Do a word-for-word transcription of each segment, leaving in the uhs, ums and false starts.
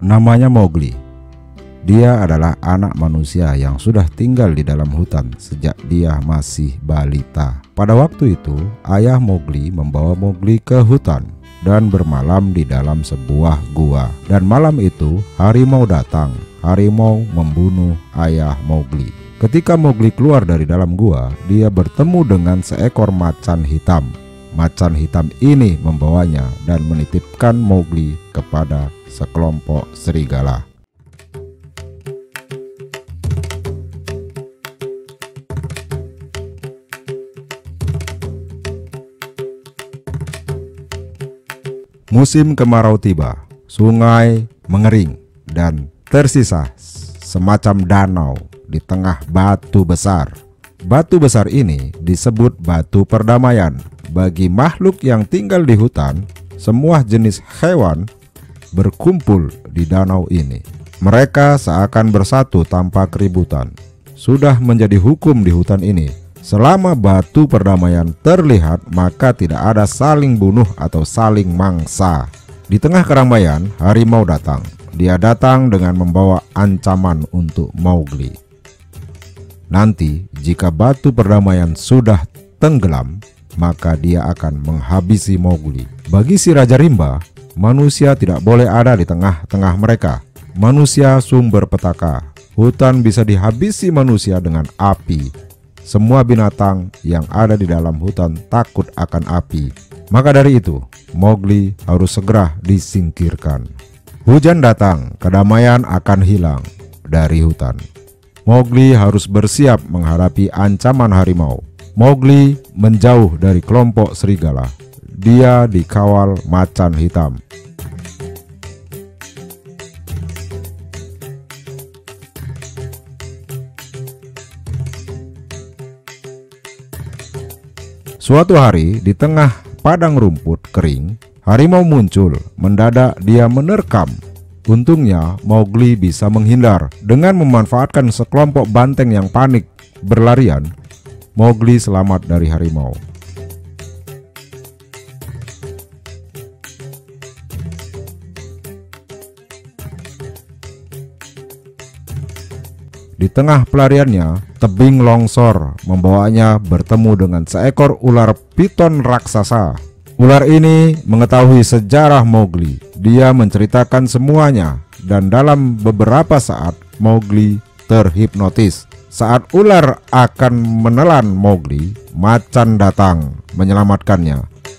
Namanya Mowgli. Dia adalah anak manusia yang sudah tinggal di dalam hutan sejak dia masih balita. Pada waktu itu, ayah Mowgli membawa Mowgli ke hutan dan bermalam di dalam sebuah gua. Dan malam itu, harimau datang. Harimau membunuh ayah Mowgli. Ketika Mowgli keluar dari dalam gua, dia bertemu dengan seekor macan hitam. Macan hitam ini membawanya dan menitipkan Mowgli kepada sekelompok serigala. Musim kemarau tiba, sungai mengering dan tersisa semacam danau di tengah batu besar. Batu besar ini disebut batu perdamaian. Bagi makhluk yang tinggal di hutan, semua jenis hewan berkumpul di danau ini. Mereka seakan bersatu tanpa keributan. Sudah menjadi hukum di hutan ini, selama batu perdamaian terlihat, maka tidak ada saling bunuh atau saling mangsa. Di tengah keramaian, harimau datang. Dia datang dengan membawa ancaman untuk Mowgli. Nanti, jika batu perdamaian sudah tenggelam, maka dia akan menghabisi Mowgli. Bagi si Raja Rimba, manusia tidak boleh ada di tengah-tengah mereka. Manusia sumber petaka. Hutan bisa dihabisi manusia dengan api. Semua binatang yang ada di dalam hutan takut akan api. Maka dari itu, Mowgli harus segera disingkirkan. Hujan datang, kedamaian akan hilang dari hutan. Mowgli harus bersiap menghadapi ancaman harimau. Mowgli menjauh dari kelompok serigala. Dia dikawal macan hitam. Suatu hari di tengah padang rumput kering, harimau muncul. Mendadak dia menerkam. Untungnya Mowgli bisa menghindar. Dengan memanfaatkan sekelompok banteng yang panik berlarian, Mowgli selamat dari harimau. Di tengah pelariannya, tebing longsor membawanya bertemu dengan seekor ular piton raksasa. Ular ini mengetahui sejarah Mowgli. Dia menceritakan semuanya, dan dalam beberapa saat Mowgli terhipnotis. Saat ular akan menelan Mowgli, macan datang menyelamatkannya.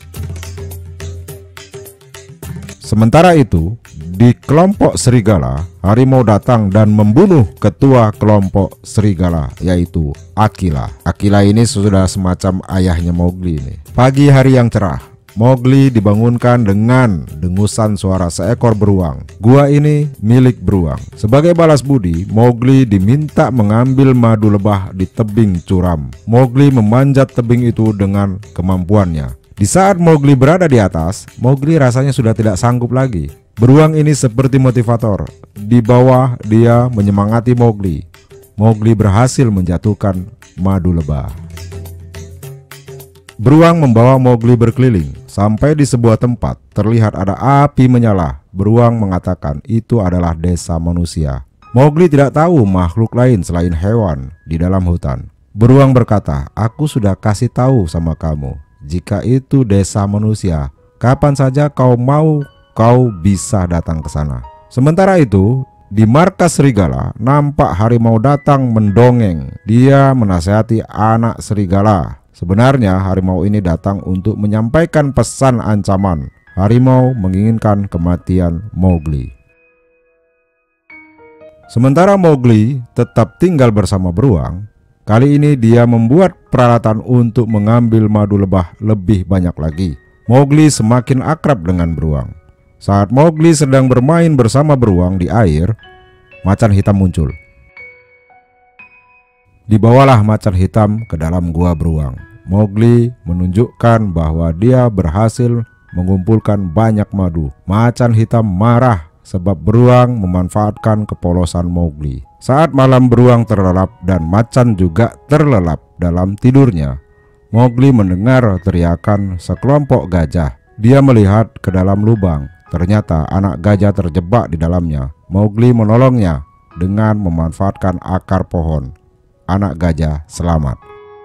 Sementara itu, di kelompok serigala, harimau datang dan membunuh ketua kelompok serigala, yaitu Akila. Akila ini sudah semacam ayahnya Mowgli ini. Pagi hari yang cerah, Mowgli dibangunkan dengan dengusan suara seekor beruang. Gua ini milik beruang. Sebagai balas budi, Mowgli diminta mengambil madu lebah di tebing curam. Mowgli memanjat tebing itu dengan kemampuannya. Di saat Mowgli berada di atas, Mowgli rasanya sudah tidak sanggup lagi. Beruang ini seperti motivator. Di bawah dia menyemangati Mowgli. Mowgli berhasil menjatuhkan madu lebah. Beruang membawa Mowgli berkeliling. Sampai di sebuah tempat, terlihat ada api menyala. Beruang mengatakan itu adalah desa manusia. Mowgli tidak tahu makhluk lain selain hewan di dalam hutan. Beruang berkata, "Aku sudah kasih tahu sama kamu. Jika itu desa manusia, kapan saja kau mau, kau bisa datang ke sana." Sementara itu, di markas serigala, nampak harimau datang mendongeng. Dia menasihati anak serigala. Sebenarnya harimau ini datang untuk menyampaikan pesan ancaman. Harimau menginginkan kematian Mowgli. Sementara Mowgli tetap tinggal bersama beruang, kali ini dia membuat peralatan untuk mengambil madu lebah lebih banyak lagi. Mowgli semakin akrab dengan beruang. Saat Mowgli sedang bermain bersama beruang di air, macan hitam muncul. Dibawalah macan hitam ke dalam gua beruang. Mowgli menunjukkan bahwa dia berhasil mengumpulkan banyak madu. Macan hitam marah sebab beruang memanfaatkan kepolosan Mowgli. Saat malam beruang terlelap dan macan juga terlelap dalam tidurnya, Mowgli mendengar teriakan sekelompok gajah. Dia melihat ke dalam lubang. Ternyata anak gajah terjebak di dalamnya. Mowgli menolongnya dengan memanfaatkan akar pohon. Anak gajah selamat.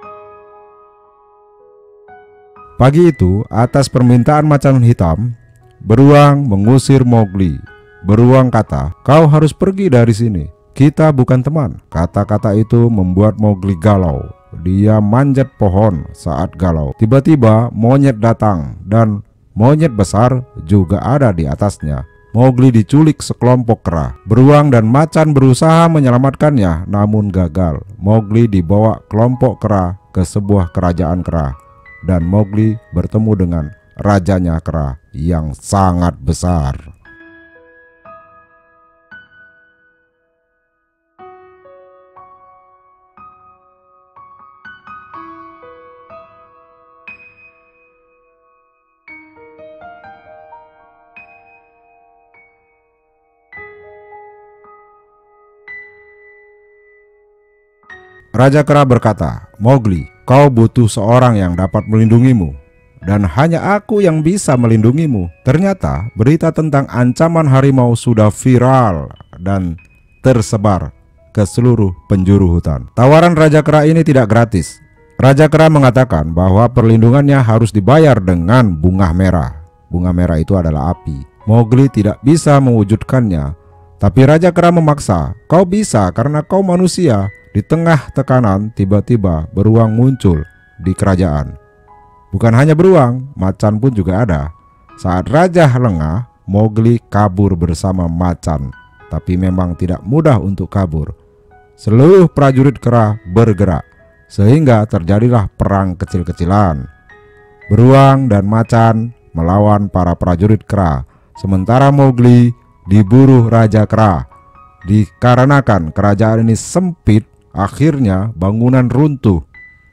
Pagi itu, atas permintaan macan hitam, beruang mengusir Mowgli. Beruang kata, "Kau harus pergi dari sini. Kita bukan teman." Kata-kata itu membuat Mowgli galau. Dia manjat pohon saat galau. Tiba-tiba monyet datang dan monyet besar juga ada di atasnya. Mowgli diculik sekelompok kera. Beruang dan macan berusaha menyelamatkannya, namun gagal. Mowgli dibawa kelompok kera ke sebuah kerajaan kera, dan Mowgli bertemu dengan rajanya kera yang sangat besar. Raja Kera berkata, "Mowgli, kau butuh seorang yang dapat melindungimu, dan hanya aku yang bisa melindungimu." Ternyata berita tentang ancaman harimau sudah viral dan tersebar ke seluruh penjuru hutan. Tawaran Raja Kera ini tidak gratis. Raja Kera mengatakan bahwa perlindungannya harus dibayar dengan bunga merah. Bunga merah itu adalah api. Mowgli tidak bisa mewujudkannya, tapi Raja Kera memaksa. "Kau bisa karena kau manusia." Di tengah tekanan, tiba-tiba beruang muncul di kerajaan. Bukan hanya beruang, macan pun juga ada. Saat Raja lengah, Mowgli kabur bersama macan. Tapi memang tidak mudah untuk kabur. Seluruh prajurit kera bergerak, sehingga terjadilah perang kecil-kecilan. Beruang dan macan melawan para prajurit kera, sementara Mowgli diburu Raja Kera. Dikarenakan kerajaan ini sempit, akhirnya bangunan runtuh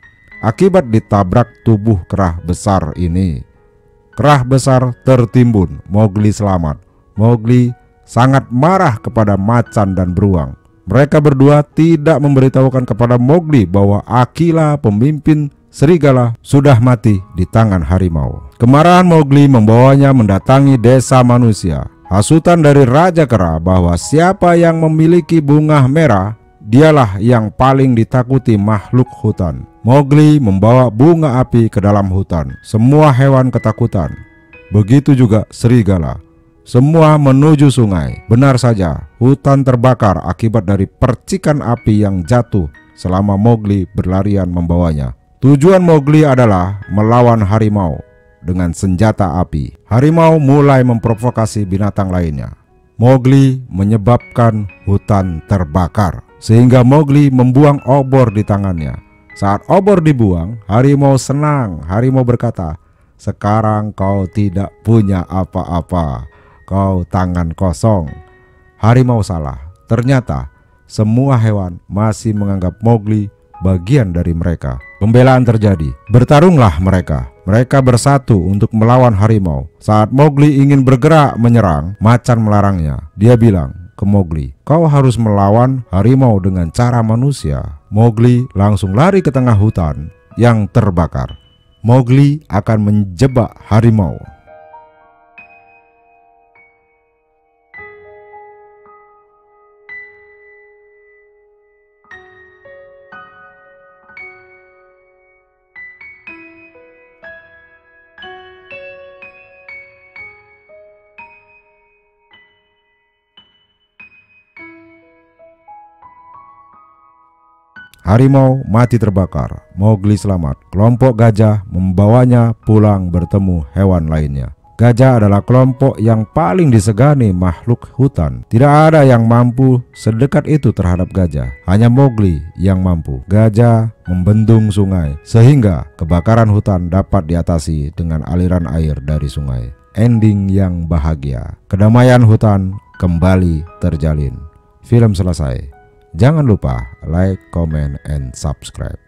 akibat ditabrak tubuh kerah besar ini. Kerah besar tertimbun, Mowgli selamat. Mowgli sangat marah kepada macan dan beruang. Mereka berdua tidak memberitahukan kepada Mowgli bahwa Akila, pemimpin serigala, sudah mati di tangan harimau. Kemarahan Mowgli membawanya mendatangi desa manusia. Hasutan dari Raja Kera bahwa siapa yang memiliki bunga merah, dialah yang paling ditakuti makhluk hutan. Mowgli membawa bunga api ke dalam hutan. Semua hewan ketakutan. Begitu juga serigala. Semua menuju sungai. Benar saja, hutan terbakar akibat dari percikan api yang jatuh selama Mowgli berlarian membawanya. Tujuan Mowgli adalah melawan harimau dengan senjata api. Harimau mulai memprovokasi binatang lainnya. Mowgli menyebabkan hutan terbakar, sehingga Mowgli membuang obor di tangannya. Saat obor dibuang, harimau senang. Harimau berkata, "Sekarang kau tidak punya apa-apa. Kau tangan kosong." Harimau salah. Ternyata semua hewan masih menganggap Mowgli bagian dari mereka. Pembelaan terjadi. Bertarunglah mereka. Mereka bersatu untuk melawan harimau. Saat Mowgli ingin bergerak menyerang, macan melarangnya. Dia bilang ke Mowgli, "Kau harus melawan harimau dengan cara manusia." Mowgli langsung lari ke tengah hutan yang terbakar. Mowgli akan menjebak harimau. Harimau mati terbakar. Mowgli selamat. Kelompok gajah membawanya pulang bertemu hewan lainnya. Gajah adalah kelompok yang paling disegani makhluk hutan. Tidak ada yang mampu sedekat itu terhadap gajah. Hanya Mowgli yang mampu. Gajah membendung sungai sehingga kebakaran hutan dapat diatasi dengan aliran air dari sungai. Ending yang bahagia. Kedamaian hutan kembali terjalin. Film selesai. Jangan lupa like, comment, and subscribe.